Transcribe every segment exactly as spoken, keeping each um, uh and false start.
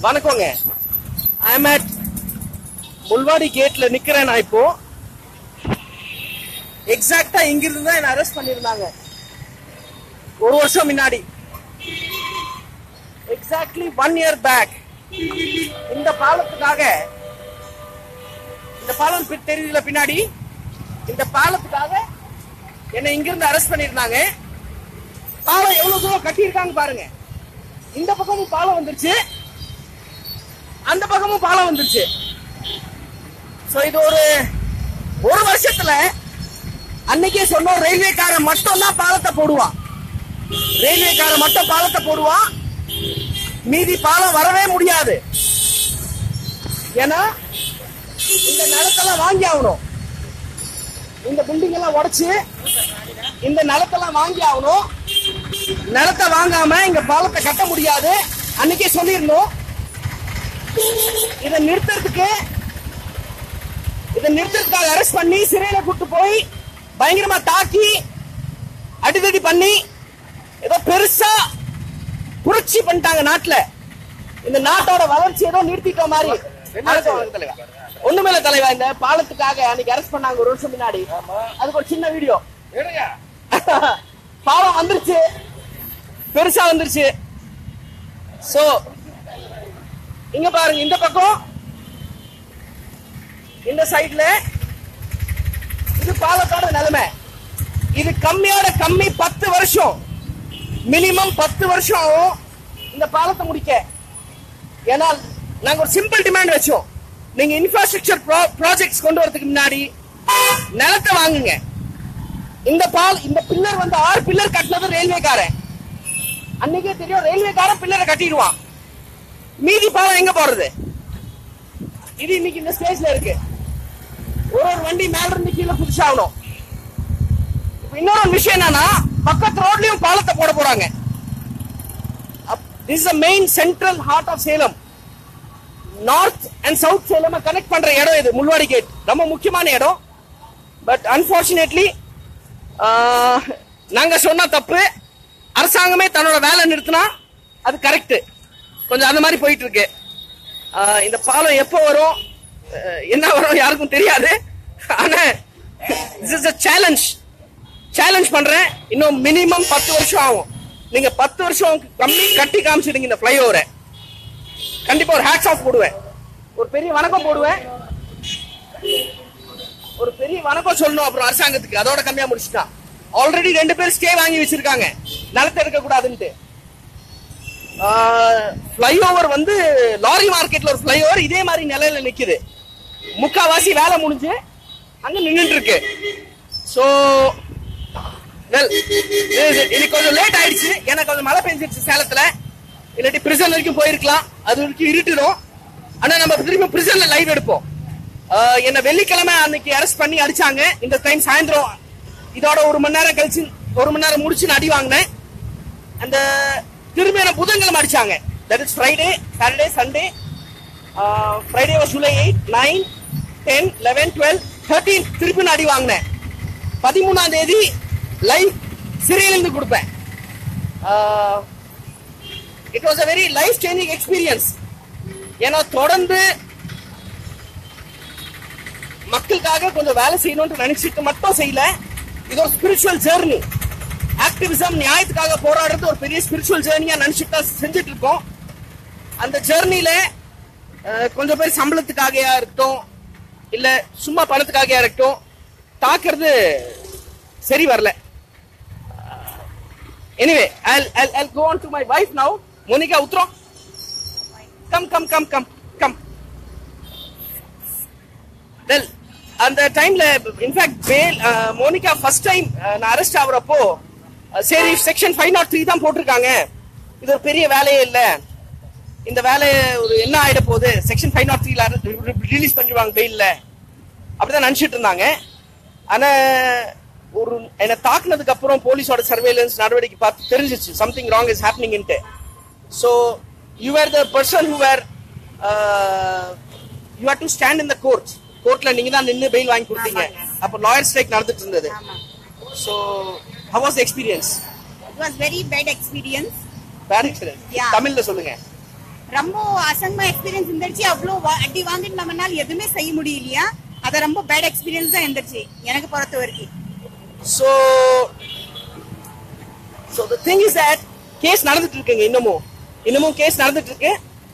வணக்கங்க. ஐ அம் அட் முள்வாடி கேட்ல நிக்கிறேன் நான் இப்போ. எக்ஸாக்டா இங்கிருந்து தான் என்ன அரெஸ்ட் பண்ணிருந்தாங்க ஒரு வருஷம் முன்னாடி. Exactly one year back. இந்த பாலத்துக்காக, இந்த பாலம் தெரியல பின்னாடி, இந்த பாலத்துக்காக என்ன இங்கிருந்து அரெஸ்ட் பண்ணிருந்தாங்க. பாலம் எவ்வளவு தூரம் கட்டியிருக்காங்க பாருங்க. இந்த பக்கமும் பாலம் வந்துருச்சு, அந்த பக்கமும் பாலம் வந்துருச்சு. சோ இது ஒரு ஒரு வருஷத்துல அன்னைக்கே சொன்னோம், ரயில்வேக்காரன் மட்டும் தான் பாலத்தை போடுவான், ரயில்வேக்காரன் மட்டும் பாலத்தை போடுவான், மீதி பாலம் வரவே முடியாது. ஏன்னா இந்த நிலத்தெல்லாம் வாங்கி ஆகணும், இந்த பில்டிங் எல்லாம் உடைச்சு இந்த நிலத்தெல்லாம் வாங்கி ஆகணும். நிலத்தை வாங்காம இங்க பாலத்தை கட்ட முடியாது. அன்னைக்கே சொல்லிருந்தோம். இதை நிறுத்துறதுக்கு இதை நிறுத்துறதுக்காக அரெஸ்ட் பண்ணி சிறையில கூட்டு போய் பயங்கரமா தாக்கி அடிதடி பண்ணி ஏதோ பெருசா புரட்சி பண்ணிட்டாங்க நாட்டுல. இந்த நாட்டோட வளர்ச்சி ஏதோ நிறுத்திட்ட மாதிரி. ஒண்ணுமேல தலைவா, இந்த பாலத்துக்காக அன்னைக்கு அரெஸ்ட் பண்ணாங்க ஒரு வருஷம் முன்னாடி. அதுக்கு ஒரு சின்ன வீடியோ. பாலம் வந்துருச்சு, பெருசா வந்துருச்சு. சோ இங்க பாருங்க, இந்த பக்கம் இந்த சைட்ல இது பாலத்தோட நிலைமை. இது கம்மியோட கம்மி பத்து வருஷம், மினிமம் பத்து வருஷம் ஆகும் இந்த பாலத்தை முடிக்க. ஏன்னா நாங்க ஒரு சிம்பிள் டிமாண்ட் வச்சோம், நீங்க இன்ஃப்ராஸ்ட்ரக்சர் ப்ராஜெக்ட்ஸ் கொண்டு வரதுக்கு முன்னாடி நிலத்தை வாங்குங்க. இந்த பால் இந்த பில்லர் வந்து ஆறு பில்லர் கட்டினது ரயில்வேக்காரன். அன்னைக்கே தெரியும், ரயில்வேக்காரன் பில்லரை கட்டிடுவான், மீதி பாலம் எங்க போறது? இது இன்னைக்கு இந்த ஸ்டேஜ்ல இருக்கு. ஒரு ஒரு வண்டி மேல இருந்து கீழே புதுசாகணும். இன்னொரு விஷயம் என்னன்னா, பக்கத்து ரோட்லயும் பாலத்தை போட போறாங்க. This is the main central heart of Salem. North and south Salem connect பண்ற இடம் இது முள்வாடி கேட். ரொம்ப முக்கியமான இடம். பட் அன்பார்ச்சுனேட்லி நாங்க சொன்ன தப்பு, அரசாங்கமே தன்னோட வேலை நிறுத்தினா அது கரெக்ட். கொஞ்சம் அந்த மாதிரி போயிட்டு இருக்கு. இந்த பாலம் எப்போ வரும், என்ன வரும் யாருக்கும் தெரியாது. ஆனா this is a challenge. Challenge பண்றேன். இன்னும் மினிமம் பத்து வருஷம் ஆகும். நீங்க பத்து வருஷம் கம்மி கட்டி காமிச்சிடுங்க இந்த ஃபிளைஓவரை. கண்டிப்பா ஒரு ஹேட்ஸ் ஆஃப் போடுவேன், ஒரு பெரிய வணக்கம் போடுவேன், ஒரு பெரிய வணக்கம் சொல்லணும் அப்புறம் அரசாங்கத்துக்கு. அதோட கம்மியா முடிச்சுட்டான். ஆல்ரெடி ரெண்டு பேர் ஸ்டே வாங்கி வச்சிருக்காங்க நிலத்தை எடுக்க கூடாதுன்ட்டு. ஃபிளைஓவர் வந்து லாரி மார்க்கெட்ல ஒரு ஃபிளைஓவர் இதே மாதிரி நிலையில நிக்குது. முக்காவாசி வேலை முடிஞ்சு அங்க நின்றுட்டு இருக்கு. சோ இன்னைக்கு கொஞ்சம் லேட் ஆயிடுச்சு, எனக்கு கொஞ்சம் மழை பெஞ்சிருச்சு சேலத்துல. இல்லாட்டி பிரிசன் வரைக்கும் போயிருக்கலாம், அது வரைக்கும் இருட்டிடும். ஆனா நம்ம திரும்பி பிரிசன்ல லைவ் எடுப்போம். என்ன வெள்ளிக்கிழமை அன்னைக்கு அரெஸ்ட் பண்ணி அடிச்சாங்க. இந்த டைம் சாயந்தரம் இதோட ஒரு மணி நேரம் கழிச்சு ஒரு மணி நேரம் முடிச்சு அடி வாங்கினேன். அந்த திரும்பி என்ன புதன்கிழமை அடிச்சாங்க. That is Friday, Saturday, Sunday. Friday was July eight, nine, ten, eleven, twelve, thirteen திருப்பி அடி வாங்கினேன். பதிமூணாம் தேதி லைவ் சிறையிலிருந்து கொடுப்பேன். இட் வாஸ் a very life changing experience. ஏன்னா தொடர்ந்து மக்களுக்காக கொஞ்சம் வேலை செய்யணும்னு நினைச்சிட்டு மட்டும் செய்யல. இது ஒரு ஸ்பிரிச்சுவல் ஜேர்னி. ஆக்டிவிசம், நியாயத்துக்காக போராடுறது ஒரு பெரிய ஸ்பிரிச்சுவல் ஜேர்னியா நினைச்சிட்டு தான் செஞ்சுட்டு இருக்கோம். அந்த ஜேர்னில கொஞ்சம் பேர் சம்பளத்துக்காக இருக்கட்டும், இல்ல சும்மா பணத்துக்காக இருக்கட்டும், தாக்குறது சரி வரல. Anyway, I'll, I'll, I'll go on to my wife now. Monica, utro. Come, come, come, come, come. Well, அந்த டைம்ல இன்ஃபேக்ட் பேல் மோனிகா ஃபர்ஸ்ட் டைம் நான் அரெஸ்ட் ஆகுறப்போ சரி செக்ஷன் ஃபைவ் நாட் த்ரீ தான் போட்டிருக்காங்க, இது ஒரு பெரிய வேலையே இல்ல, இந்த வேலை ஒரு என்ன ஆயிட போகுது, செக்ஷன் ஃபைவ் நாட் த்ரீல ரிலீஸ் பண்ணிடுவாங்க பெயில்ல, அப்படிதான் நினைச்சிட்டு இருந்தாங்க. ஆனா ஒரு என்ன தாக்குனதுக்கு அப்புறம் போலீஸோட சர்வேலன்ஸ் நடவடிக்கை பார்த்து தெரிஞ்சிச்சு something wrong is happening into. So you are the person who are you are to stand in the court. கோர்ட்ல நீங்க தான் நின்று பெயில் வாங்கி கொடுத்தீங்க. அப்போ லாயர் ஸ்ட்ரைக் நடந்துட்டு இருந்தது. So how was the experience? It was very bad experience. Bad experience. Yeah. தமிழ்ல சொல்லுங்க. ரொம்ப அசங்கமா எக்ஸ்பீரியன்ஸ் இருந்துச்சு. அவ்வளோ அடி வாங்கிட்டு நம்மனால எதுவுமே செய்ய முடியலையா. அது ரொம்ப பேட் எக்ஸ்பீரியன்ஸ் தான் இருந்துச்சு எனக்கு பொறுத்த வரைக்கும். So, so the thing is that case நடந்துட்டு இருக்குங்க. இன்னமும் இன்னமும் கேஸ் நடந்துட்டு இருக்கு.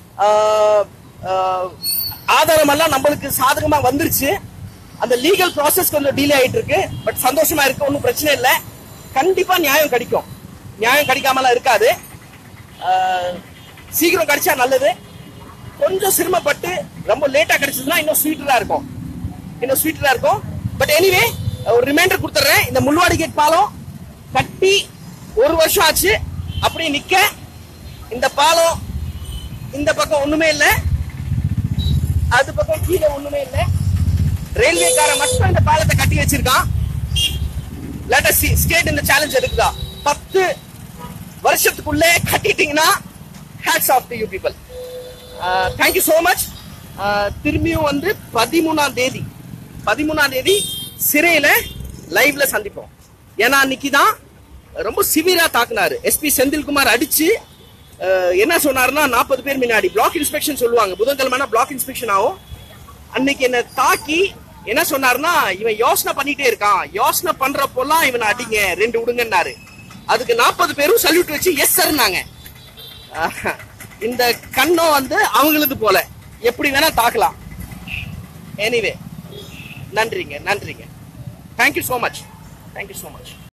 ஆதாரம் எல்லாம் நம்மளுக்கு சாதகமா வந்துருச்சு. அந்த லீகல் ப்ராசஸ் கொஞ்சம் டிலே ஆயிட்டு இருக்கு. பட் சந்தோஷமா இருக்கு, ஒன்றும் பிரச்சனை இல்லை. கண்டிப்பா நியாயம் கிடைக்கும். நியாயம் கிடைக்காமலாம் இருக்காது. சீக்கிரம் கிடைச்சா நல்லது. கொஞ்சம் சிரமப்பட்டு ரொம்ப லேட்டா கிடைச்சதுன்னா இன்னும் ஸ்வீட்டரா இருக்கும், இன்னும் ஸ்வீட்டரா இருக்கும். பட் எனிவே ஒரு ரிமைண்டர் கொடுத்துறேன். இந்த முள்வாடி கேட் பாலம் கட்டி ஒரு வருஷம் ஆச்சு. அப்படியே நிக்க இந்த பாலம் இந்த பக்கம் ஒண்ணுமே இல்லை, அது பக்கம் கீழே ஒண்ணுமே இல்லை. ரயில்வேக்கார மட்டும் இந்த பாலத்தை கட்டி வச்சிருக்கான். Let us see, state இந்த சேலஞ்ச் இருக்குதா? பத்து வருஷத்துக்குள்ளே கட்டிட்டீங்கன்னா hats off to you people. Thank you so much. திரும்பியும் வந்து பதிமூணாம் தேதி பதிமூணாம் தேதி சிறையில லைவ்ல சந்திப்போம். ஏன்னா அன்னைக்கு தான் ரொம்ப சிவியரா தாக்குனாரு. எஸ்பி செந்தில்குமார் அடிச்சு என்ன சொன்னாருன்னா, நாற்பது பேர் முன்னாடி பிளாக் இன்ஸ்பெக்ஷன் சொல்லுவாங்க, புதன்கிழமை பிளாக் இன்ஸ்பெக்ஷன் ஆகும். அன்னைக்கு என்ன தாக்கி என்ன சொன்னாருன்னா, இவன் யோசனை பண்ணிட்டே இருக்கான், யோசனை பண்றப்போலாம் இவனை அடிங்க, ரெண்டு விடுங்கன்னாரு. அதுக்கு நாற்பது பேரும் சல்யூட் வச்சு எஸ் சார்னாங்க. இந்த கண்ணம் வந்து அவங்களது போல எப்படி வேணா தாக்கலாம். எனிவே நன்றிங்க, நன்றிங்க. Thank you so much, thank you so much.